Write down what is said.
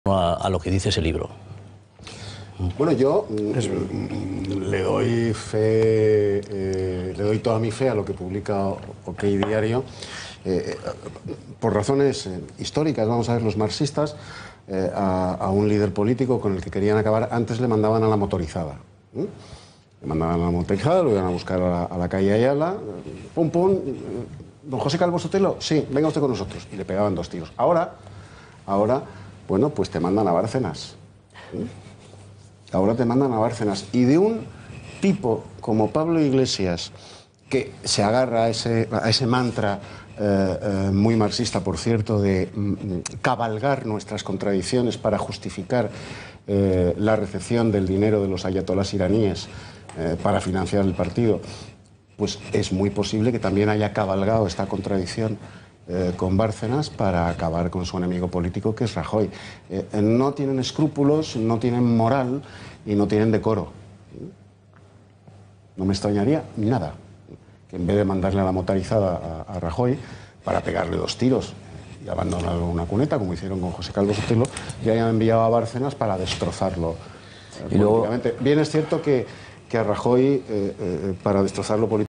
a lo que dice ese libro. Bueno, yo le doy fe, le doy toda mi fe a lo que publica OK Diario, por razones históricas. Vamos a ver, los marxistas a un líder político con el que querían acabar, antes le mandaban a la motorizada. Le mandaban a la motorizada, lo iban a buscar a la calle Ayala, pum, pum, don José Calvo Sotelo, sí, venga usted con nosotros, y le pegaban 2 tiros. Ahora, bueno, pues te mandan a Bárcenas. Ahora te mandan a Bárcenas. Y de un tipo como Pablo Iglesias, que se agarra a ese mantra muy marxista, por cierto, de cabalgar nuestras contradicciones para justificar la recepción del dinero de los ayatolás iraníes para financiar el partido, pues es muy posible que también haya cabalgado esta contradicción con Bárcenas para acabar con su enemigo político, que es Rajoy. No tienen escrúpulos, no tienen moral y no tienen decoro. No me extrañaría nada que en vez de mandarle a la motorizada a Rajoy para pegarle 2 tiros y abandonarlo en una cuneta, como hicieron con José Calvo Sotelo, ya hayan enviado a Bárcenas para destrozarlo políticamente. Bien es cierto que a Rajoy, para destrozarlo políticamente,